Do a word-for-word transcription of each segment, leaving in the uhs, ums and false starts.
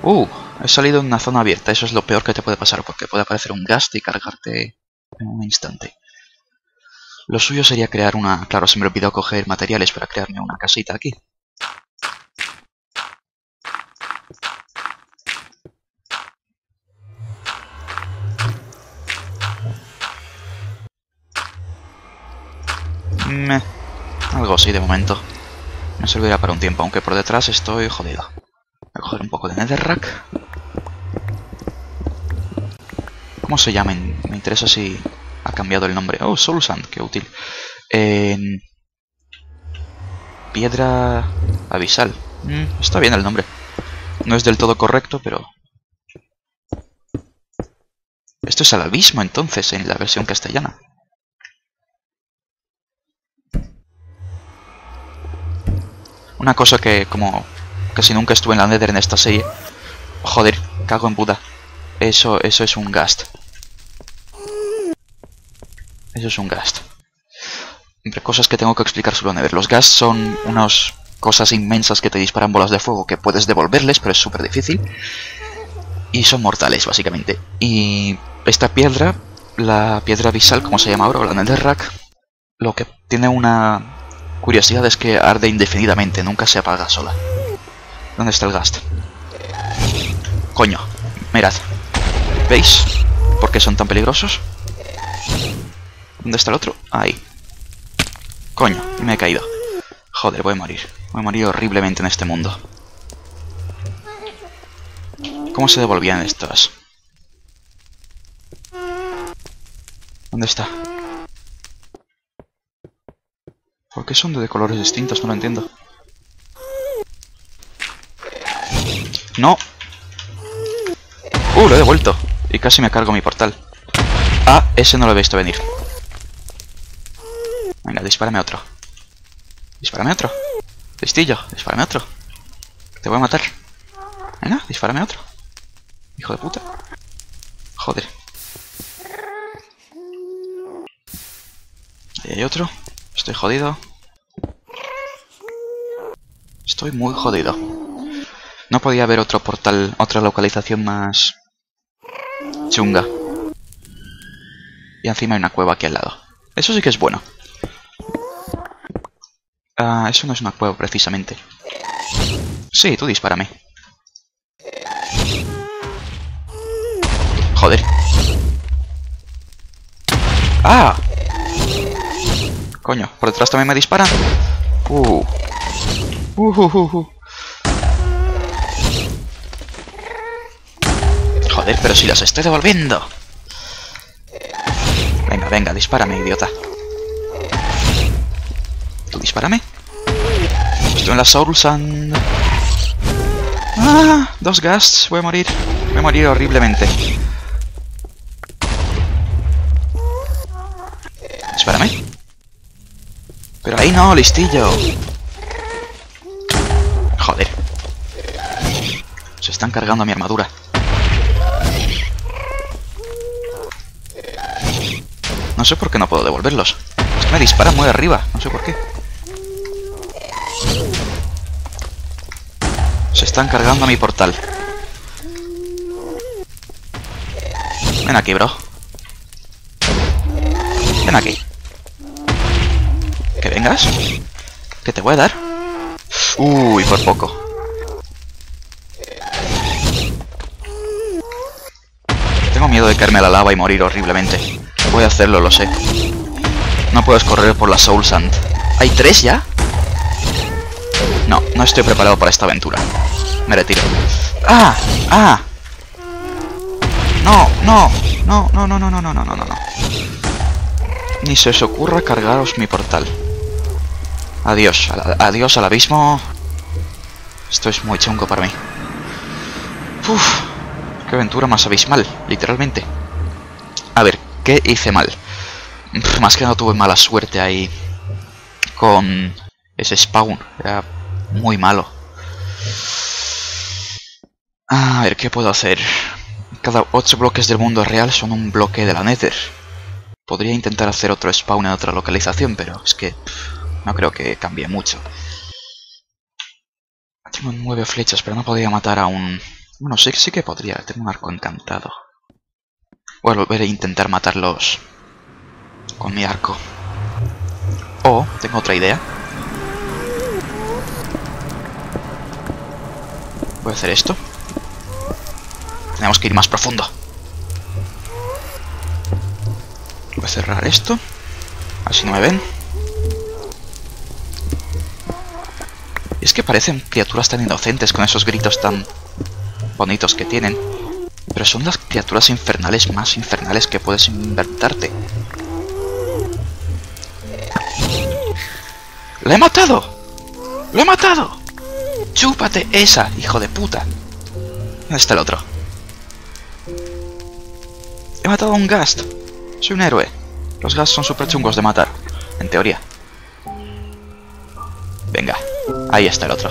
Uh, he salido en una zona abierta. Eso es lo peor que te puede pasar, porque puede aparecer un ghast y cargarte en un instante. Lo suyo sería crear una... Claro, se me olvidó coger materiales para crearme una casita aquí. Meh, algo así de momento. Me servirá para un tiempo, aunque por detrás estoy jodido. Voy a coger un poco de netherrack. ¿Cómo se llama? Me interesa si ha cambiado el nombre. Oh, Soul Sand, qué útil. Eh, piedra abisal. Mm, está bien el nombre. No es del todo correcto, pero... Esto es al abismo, entonces, en la versión castellana. Una cosa que, como casi nunca estuve en la Nether en esta serie... Joder, cago en Buda. Eso, eso es un ghast. Eso es un ghast. Entre cosas que tengo que explicar sobre la Nether. Los ghasts son unas cosas inmensas que te disparan bolas de fuego que puedes devolverles, pero es súper difícil. Y son mortales, básicamente. Y esta piedra, la piedra abisal, como se llama ahora, o la netherrack, lo que tiene una curiosidad es que arde indefinidamente, nunca se apaga sola. ¿Dónde está el ghast? Coño, mirad. ¿Veis por qué son tan peligrosos? ¿Dónde está el otro? Ahí. Coño, me he caído. Joder, voy a morir. Voy a morir horriblemente en este mundo. ¿Cómo se devolvían estas? ¿Dónde está? ¿Por qué son de colores distintos? No lo entiendo. ¡No! ¡Uh! Lo he devuelto. Y casi me cargo mi portal. Ah, ese no lo he visto venir. Venga, dispárame otro. Dispárame otro. Listillo, dispárame otro. Te voy a matar. Venga, dispárame otro. Hijo de puta. Joder. Ahí hay otro. Estoy jodido. Estoy muy jodido. No podía haber otro portal, otra localización más chunga. Y encima hay una cueva aquí al lado. Eso sí que es bueno. Ah, eso no es una cueva precisamente. Sí, tú dispárame. Joder. ¡Ah! Coño, por detrás también me disparan. Uh. Uh, uh, uh, uh. Joder, pero si las estoy devolviendo. Venga, venga, dispárame, idiota. ¿Tú dispárame? Estoy en la Soul Sand. Ah, dos ghasts, voy a morir. Voy a morir horriblemente. Dispárame. Pero ahí no, listillo. Joder. Se están cargando mi armadura. No sé por qué no puedo devolverlos. Es que me disparan muy arriba, no sé por qué. Se están cargando mi portal. Ven aquí, bro. Ven aquí. ¿Que vengas? ¿Que te voy a dar? Uy, por poco. Tengo miedo de caerme a la lava y morir horriblemente. Voy a hacerlo, lo sé. No puedes correr por la Soul Sand. ¿Hay tres ya? No, no estoy preparado para esta aventura. Me retiro. ¡Ah! ¡Ah! No, no, no, no, no, no, no, no, no, no, no. Ni se os ocurra cargaros mi portal. Adiós, al, adiós al abismo. Esto es muy chungo para mí. Uf, qué aventura más abismal, literalmente. A ver, ¿qué hice mal? Más que nada tuve mala suerte ahí con ese spawn. Era muy malo. A ver, ¿qué puedo hacer? Cada ocho bloques del mundo real son un bloque de la Nether. Podría intentar hacer otro spawn en otra localización, pero es que pff, no creo que cambie mucho. Tengo nueve flechas, pero no podría matar a un Bueno, sí, sí que podría. Tengo un arco encantado. Voy a volver a intentar matarlos con mi arco. O, tengo otra idea. Voy a hacer esto. Tenemos que ir más profundo. Voy a cerrar esto. Así no me ven. Y es que parecen criaturas tan inocentes con esos gritos tan bonitos que tienen. Pero son las criaturas infernales más infernales que puedes inventarte. ¡La he matado! ¡Lo he matado! ¡Chúpate esa, hijo de puta! ¿Dónde está el otro? He matado a un Ghast. Soy un héroe. Los Ghast son súper chungos de matar, en teoría. Venga, ahí está el otro.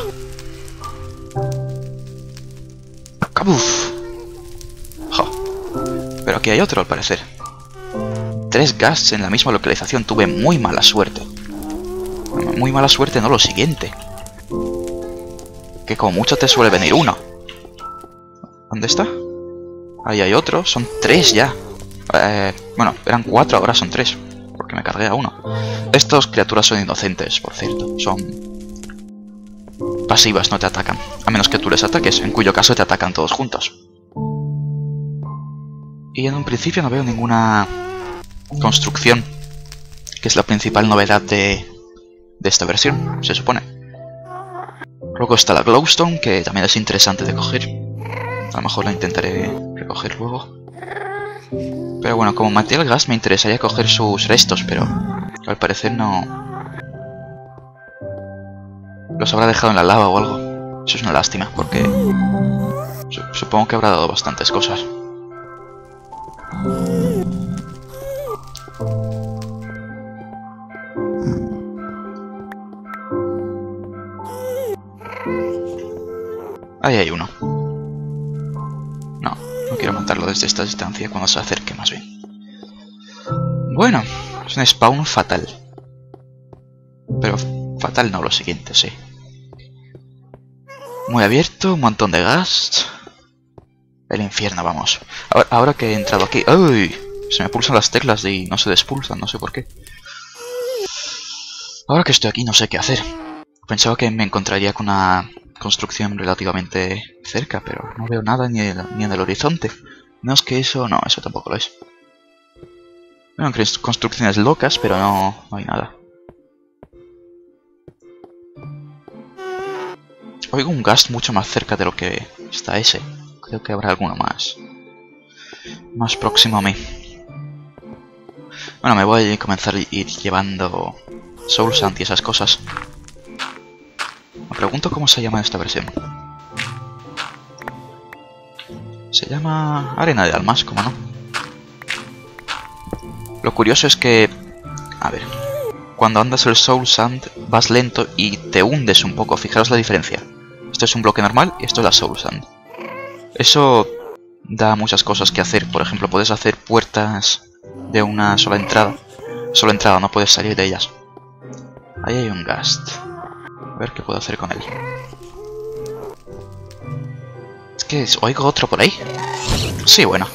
¡Cabuf! Jo. Pero aquí hay otro, al parecer. Tres Ghasts en la misma localización. Tuve muy mala suerte. Muy mala suerte, no lo siguiente. Que como mucho te suele venir uno. ¿Dónde está? Ahí hay otro. Son tres ya. Eh, bueno, eran cuatro, ahora son tres. Porque me cargué a uno. Estas criaturas son inocentes, por cierto. Son pasivas, no te atacan. A menos que tú les ataques, en cuyo caso te atacan todos juntos. Y en un principio no veo ninguna construcción, que es la principal novedad de, de esta versión, se supone. Luego está la Glowstone, que también es interesante de coger. A lo mejor la intentaré recoger luego. Pero bueno, como maté al Ghast me interesaría coger sus restos, pero al parecer no... los habrá dejado en la lava o algo. Eso es una lástima, porque supongo que habrá dado bastantes cosas. Ahí hay uno. No, no quiero matarlo desde esta distancia cuando se acerque más bien. Bueno, es un spawn fatal. Pero fatal no, lo siguiente, sí. Muy abierto, un montón de gas. El infierno, vamos. Ahora, ahora que he entrado aquí... ¡Uy! Se me pulsan las teclas y no se despulsan, no sé por qué. Ahora que estoy aquí no sé qué hacer. Pensaba que me encontraría con una construcción relativamente cerca, pero no veo nada ni, el, ni en el horizonte. No es que eso... no, eso tampoco lo es. Bueno, construcciones locas, pero no, no hay nada. Oigo un Ghast mucho más cerca de lo que está ese. Creo que habrá alguno más. Más próximo a mí. Bueno, me voy a comenzar a ir llevando Soul Sand y esas cosas. Me pregunto cómo se llama esta versión. Se llama Arena de Almas, ¿cómo no? Lo curioso es que... a ver... cuando andas el Soul Sand vas lento y te hundes un poco. Fijaros la diferencia. Esto es un bloque normal y esto es la Soul Sand. Eso da muchas cosas que hacer. Por ejemplo, puedes hacer puertas de una sola entrada. Sola entrada, no puedes salir de ellas. Ahí hay un Ghast. A ver qué puedo hacer con él. Es que oigo otro por ahí. Sí, bueno.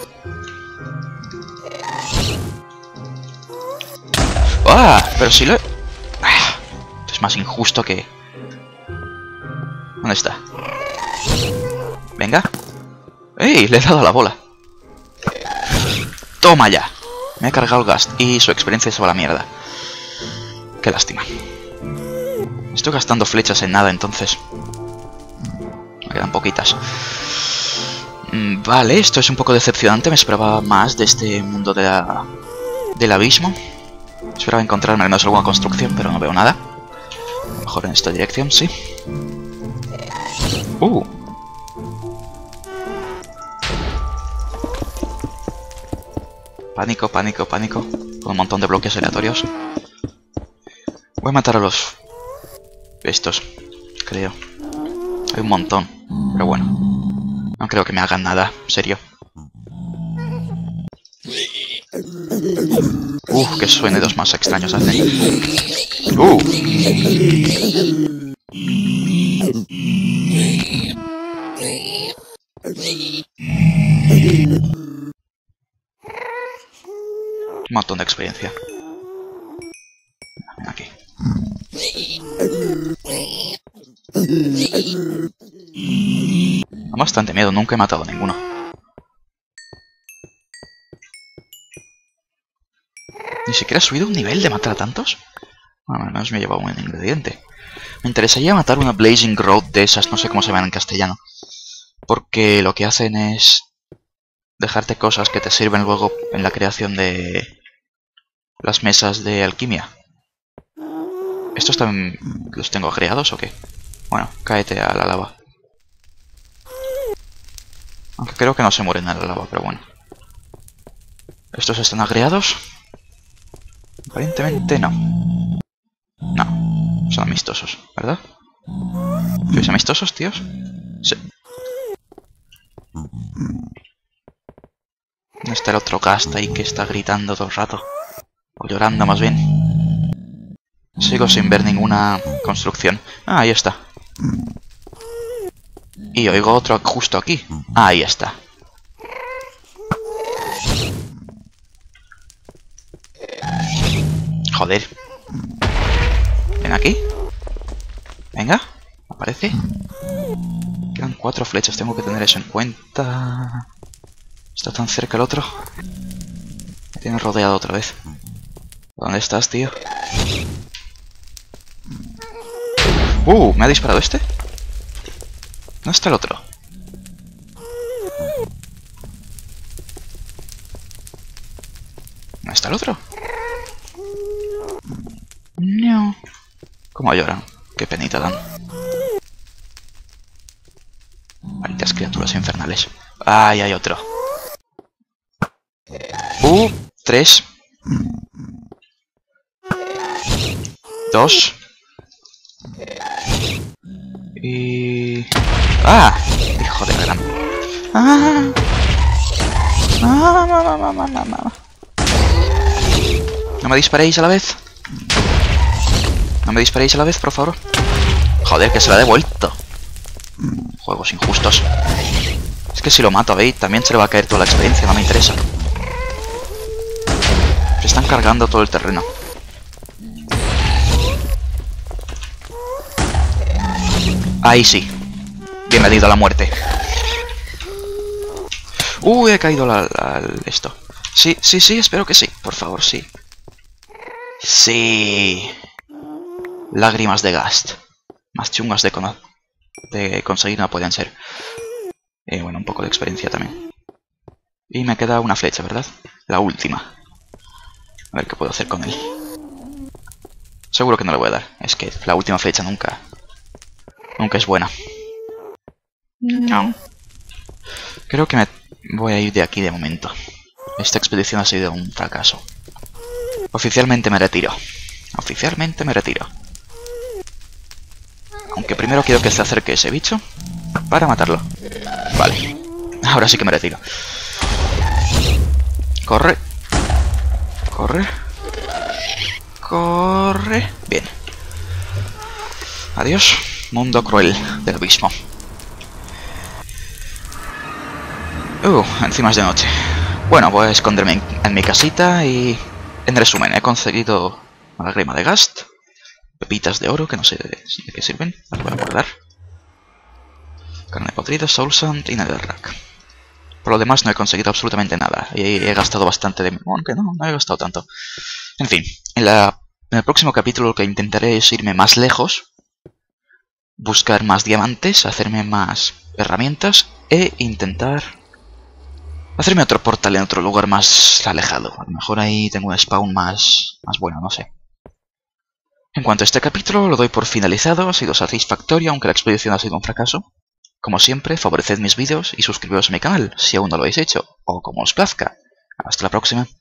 ¡Ah! Pero si lo... ah, es más injusto que... ¿dónde está? Venga. ¡Ey! Le he dado a la bola. ¡Toma ya! Me he cargado el Ghast y su experiencia se va a la mierda. Qué lástima. Estoy gastando flechas en nada, entonces. Me quedan poquitas. Mm, vale, esto es un poco decepcionante. Me esperaba más de este mundo de la... del abismo. Esperaba encontrarme al menos alguna construcción, pero no veo nada. A lo mejor en esta dirección, sí. Uh. Pánico, pánico, pánico. Con un montón de bloques aleatorios. Voy a matar a los... estos, creo. Hay un montón, pero bueno. No creo que me hagan nada, en serio. Uf, qué sonidos más extraños hacen. Uh. montón de experiencia. Ven aquí. Da bastante miedo, nunca he matado a ninguno. Ni siquiera he subido un nivel de matar a tantos. Bueno, al menos me he llevado un ingrediente. Me interesaría matar una Blazing Growth de esas, no sé cómo se llaman en castellano. Porque lo que hacen es dejarte cosas que te sirven luego en la creación de las mesas de alquimia. ¿Estos también los tengo creados o qué? Bueno, cáete a la lava. Aunque creo que no se mueren en la lava, pero bueno. ¿Estos están agregados? Aparentemente no. No, son amistosos, ¿verdad? ¿Sois amistosos, tíos? Sí. ¿Dónde está el otro Ghast ahí que está gritando todo el rato? O llorando más bien. Sigo sin ver ninguna construcción. Ah, ahí está. Y oigo otro justo aquí. Ah, ahí está. Joder. Ven aquí. Venga. Aparece. Quedan cuatro flechas. Tengo que tener eso en cuenta. Está tan cerca el otro. Me tiene rodeado otra vez. ¿Dónde estás, tío? Uh, ¿me ha disparado este? ¿Dónde está el otro? ¿Dónde está el otro? No. ¿Cómo lloran? Qué penita dan. Malditas criaturas infernales. ¡Ay, hay otro! Uh, tres. Dos. Y... ¡Ah! Hijo de gran... ¡Ah! ¡Ah! ¡Ah! ¡Ah! ¡Ah! ¡Ah! ¿No me disparéis a la vez? ¿No me disparéis a la vez, por favor? Joder, que se la he devuelto. Juegos injustos. Es que si lo mato a Bait también se le va a caer toda la experiencia, no me interesa. Se están cargando todo el terreno. Ahí sí. Bienvenido a la muerte. Uy, he caído al esto. Sí, sí, sí, espero que sí. Por favor, sí. Sí. Lágrimas de Ghast. Más chungas de, cono de conseguir no podían ser. Eh, bueno, un poco de experiencia también. Y me queda una flecha, ¿verdad? La última. A ver qué puedo hacer con él. Seguro que no le voy a dar. Es que la última flecha nunca... Nunca es buena. No. Creo que me voy a ir de aquí de momento. Esta expedición ha sido un fracaso. Oficialmente me retiro. Oficialmente me retiro. Aunque primero quiero que se acerque ese bicho para matarlo. Vale. Ahora sí que me retiro. Corre. Corre. Corre. Bien. Adiós. Mundo cruel del abismo. Uh, encima es de noche. Bueno, voy a esconderme en, en mi casita y... En resumen, he conseguido una lágrima de Ghast, pepitas de oro, que no sé de, de qué sirven, las voy a guardar. Carne podrida, soul sand y netherrack. Por lo demás no he conseguido absolutamente nada. Y he gastado bastante de... Aunque no, no he gastado tanto. En fin, en, la, en el próximo capítulo lo que intentaré es irme más lejos, buscar más diamantes, hacerme más herramientas e intentar hacerme otro portal en otro lugar más alejado. A lo mejor ahí tengo un spawn más, más bueno, no sé. En cuanto a este capítulo, lo doy por finalizado. Ha sido satisfactorio, aunque la expedición ha sido un fracaso. Como siempre, favoreced mis vídeos y suscribiros a mi canal, si aún no lo habéis hecho, o como os plazca. Hasta la próxima.